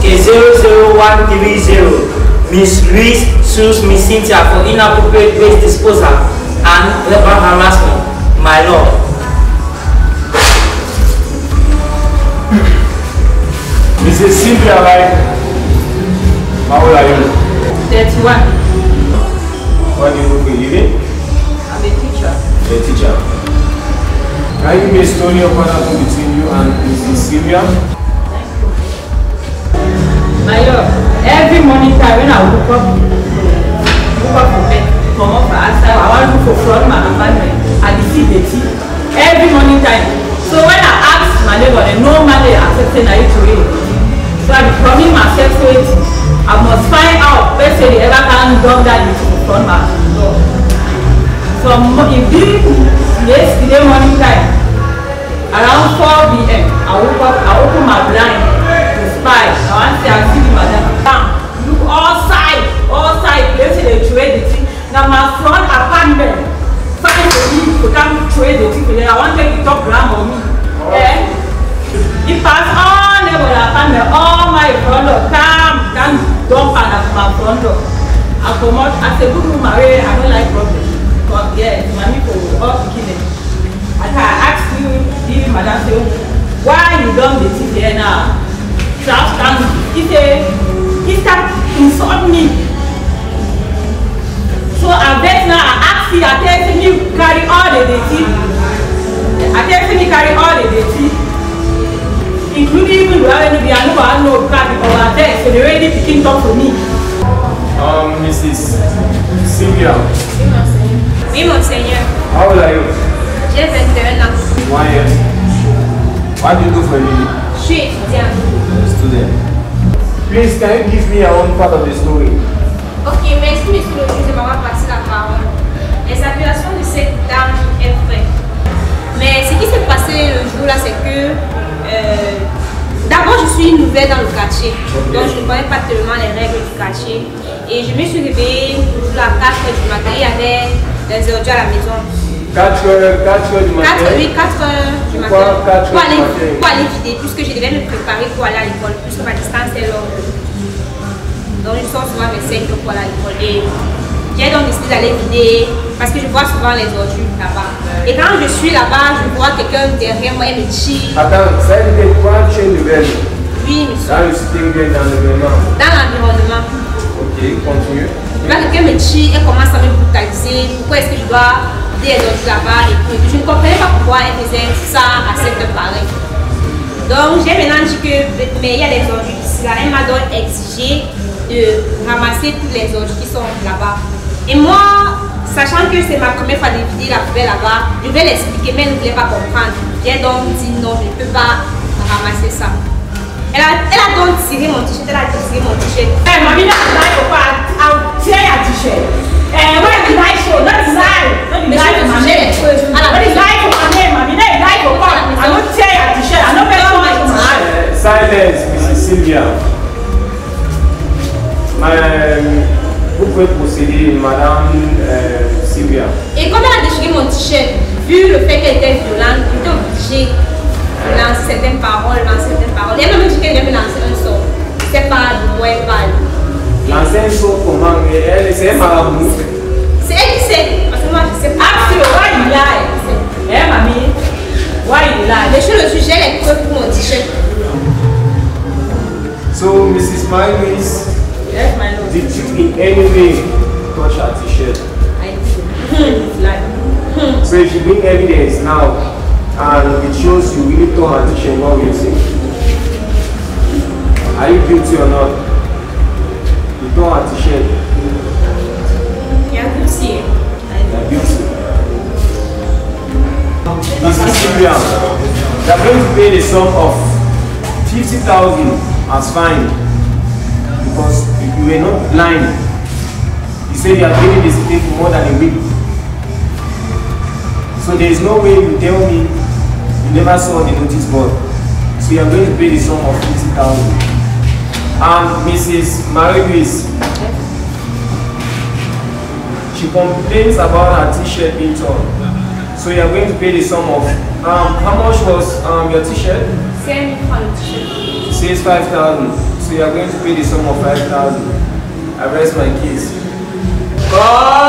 00130. Miss Louise sues Miss Cynthia for inappropriate waste disposal and verbal harassment. My lord. Mrs. Cynthia Wright, how old are you? 31. What do you do for a living? I'm a teacher. You're a teacher. Can you give me a story of what happened between you and Mrs. Sylvia? My lord, every morning time when I woke up for bed, come up outside, I want to go for my apartment and see the tea. Every morning time. So when I asked my neighbor, they normally accepted I to it. So I promised myself to it. I must find out where they ever can dump that into front my door. So yesterday morning time, around 4 p.m., I woke up, I opened my blind to spy. I want to say I see the madam. Look all sides, they say they trade the thing. Now my front apartment, find the me to come trade the thing. I want to take the top gram on me. He passed all neighbor apartment, all my front door, come dump at my front door. I come out, I say, good woman, I don't like problems. But yes, mommy for all to kill it. And I asked you, madam, say, why you done the thing here now? He said, he started insult me. So I bet now I asked you, I tell me carry all the dirty. Including even when I know crap over there, so they already picking up for me. Mrs. Sylvia. Oui, monseigneur. How old are you? J'ai 21 ans. 1 year. What do you do for a living? Je suis étudiante. Student. Please, can you give me your own part of the story? Ok, merci monsieur le juge de m'avoir passé la parole. Les accusations de cette dame est vraie. Mais ce qui s'est passé le jour là, c'est que d'abord je suis nouvelle dans le quartier. Donc je ne connais pas tellement les règles du quartier. Et je me suis réveillée à 4 h du matin, il y avait des ordures à la maison. 4 heures du matin? Oui, 4 h du matin. Pour aller vider, puisque je devais me préparer pour aller à l'école, puisque ma distance est longue. Donc je sors souvent mes 5 pour aller à l'école. Et j'ai donc décidé d'aller vider, parce que je vois souvent les ordures là-bas. Et quand je suis là-bas, je vois quelqu'un derrière moi et me tire. Attends, ça veut dire quoi, tu es nouvelle? Oui, monsieur. Dans le cité ou bien dans l'environnement? Dans l'environnement. Ok, continue. Là, quelqu'un me tire et commence à me brutaliser. Pourquoi est-ce que je dois vider les ordures là-bas? Et puis, je ne comprenais pas pourquoi elle faisait ça à cette pareille. Donc, j'ai maintenant dit que, mais il y a des ordures ici. Là, elle m'a donc exigé de ramasser tous les ordures qui sont là-bas. Et moi, sachant que c'est ma première fois de vider la poubelle là-bas, je vais l'expliquer, mais elle ne voulait pas comprendre. J'ai donc dit non, je ne peux pas ramasser ça. Elle a donc tiré mon t-shirt, Hey, mommy, not lie for what? I'll tear your t-shirt. What is lie for? Not lie. Not lie for my name. What is lie for my name, mommy? Not lie for what? I don't tear your t-shirt. I don't make so much money. Silence, Mrs. Sylvia. Vous pouvez procéder, Madame Sylvia. Et comme elle a déchiré mon t-shirt, vu le fait qu'elle était violente, j'étais obligée de lancer certaines paroles, Elle m'a même dit qu'elle allait me lancer un sort. C'est pas de moi, elle parle. Lancer un sort comment? C'est un marabout. C'est elle qui sait, parce que moi je sais pas. Ask you, why you lie? Eh, mamie, why you lie? Mais sur le sujet, les preuves pour mon t-shirt. So, Mrs. Myers, Yes, my lord. did you in any way touch her t-shirt? I did. Like, So if you bring evidence now and it shows you really tore her t-shirt, what will you say? Are you guilty or not? You tore her t-shirt. You're guilty. You're guilty. Mrs. Sylvia, you are going to pay the sum of 50,000 as fine because you were not blind. You said you are getting this thing for more than a week. So there is no way you tell me you never saw the notice board. So you are going to pay the sum of 50,000. And Mrs. Marie-Louise, she complains about her t-shirt being torn. So you are going to pay the sum of, how much was your t-shirt? C'est un t-shirt. She says 5,000. So So you are going to pay the sum of 5,000. I rest my case. God